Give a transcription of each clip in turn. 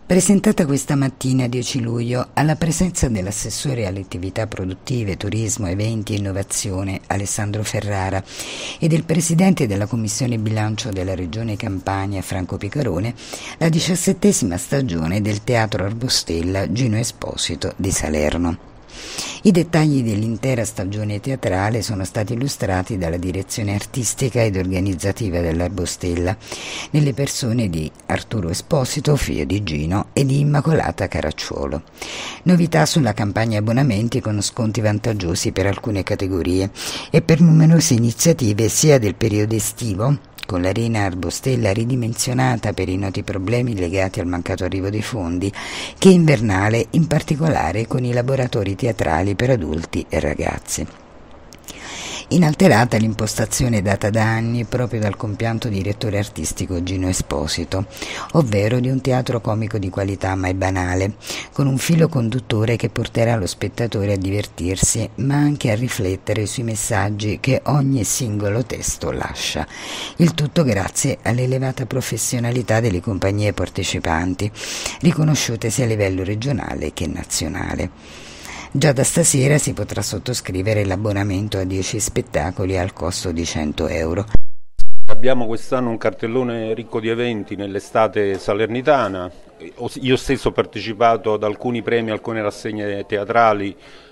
Presentata questa mattina 10 luglio alla presenza dell'assessore alle attività produttive, turismo, eventi e innovazione Alessandro Ferrara e del presidente della Commissione Bilancio della Regione Campania Franco Picarone, la 17ª stagione del Teatro Arbostella Gino Esposito di Salerno. I dettagli dell'intera stagione teatrale sono stati illustrati dalla direzione artistica ed organizzativa dell'Arbostella, nelle persone di Arturo Esposito, figlio di Gino, e di Immacolata Caracciuolo. Novità sulla campagna abbonamenti con sconti vantaggiosi per alcune categorie e per numerose iniziative sia del periodo estivo, con l'Arena Arbostella ridimensionata per i noti problemi legati al mancato arrivo dei fondi, che invernale, in particolare con i laboratori teatrali per adulti e ragazzi. Inalterata l'impostazione data da anni proprio dal compianto direttore artistico Gino Esposito, ovvero di un teatro comico di qualità mai banale, con un filo conduttore che porterà lo spettatore a divertirsi, ma anche a riflettere sui messaggi che ogni singolo testo lascia. Il tutto grazie all'elevata professionalità delle compagnie partecipanti, riconosciute sia a livello regionale che nazionale. Già da stasera si potrà sottoscrivere l'abbonamento a 10 spettacoli al costo di 100 euro. Abbiamo quest'anno un cartellone ricco di eventi nell'estate salernitana. Io stesso ho partecipato ad alcuni premi, alcune rassegne teatrali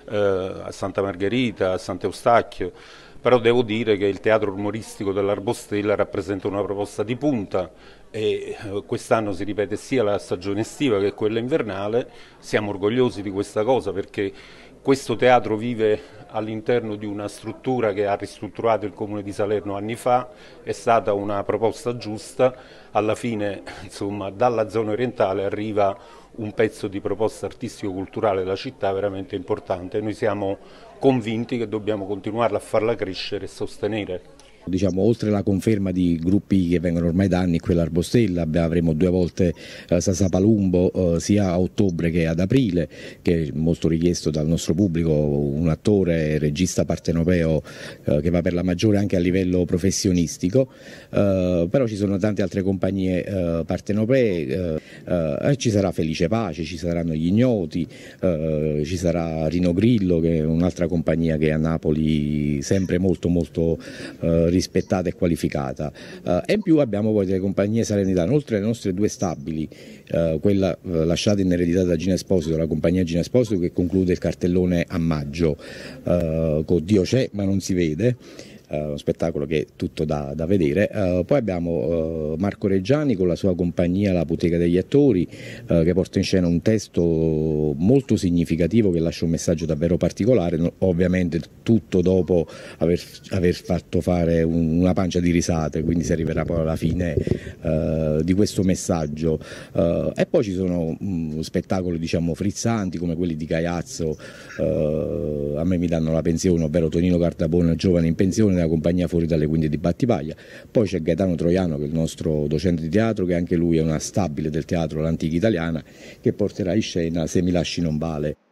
a Santa Margherita, a Sant'Eustachio, però devo dire che il teatro umoristico dell'Arbostella rappresenta una proposta di punta e quest'anno si ripete sia la stagione estiva che quella invernale. Siamo orgogliosi di questa cosa perché questo teatro vive all'interno di una struttura che ha ristrutturato il Comune di Salerno anni fa, è stata una proposta giusta, alla fine insomma dalla zona orientale arriva un pezzo di proposta artistico-culturale della città veramente importante. Noi siamo convinti che dobbiamo continuarla a farla crescere e sostenere. Diciamo, oltre alla conferma di gruppi che vengono ormai da anni qui all'Arbostella, avremo 2 volte Sasà Palumbo sia a ottobre che ad aprile, che è molto richiesto dal nostro pubblico, un attore e regista partenopeo che va per la maggiore anche a livello professionistico, però ci sono tante altre compagnie partenopee, ci sarà Felice Pace, ci saranno Gli Ignoti, ci sarà Rino Grillo, che è un'altra compagnia che a Napoli sempre molto rispettata e qualificata, e in più abbiamo poi delle compagnie salernitane, oltre alle nostre 2 stabili, quella lasciata in eredità da Gino Esposito, la compagnia Gino Esposito, che conclude il cartellone a maggio con Dio c'è ma non si vede, uno spettacolo che è tutto da vedere. Poi abbiamo Marco Reggiani con la sua compagnia La Bottega degli Attori, che porta in scena un testo molto significativo che lascia un messaggio davvero particolare, ovviamente tutto dopo aver fatto fare una pancia di risate, quindi si arriverà poi alla fine di questo messaggio. E poi ci sono spettacoli diciamo frizzanti come quelli di Caiazzo, A me mi danno la pensione, ovvero Tonino Cardabone, giovane in pensione, della compagnia Fuori dalle Quinte di Battipaglia. Poi c'è Gaetano Troiano, che è il nostro docente di teatro, che anche lui è una stabile del teatro L'Antica Italiana, che porterà in scena Se mi lasci non vale.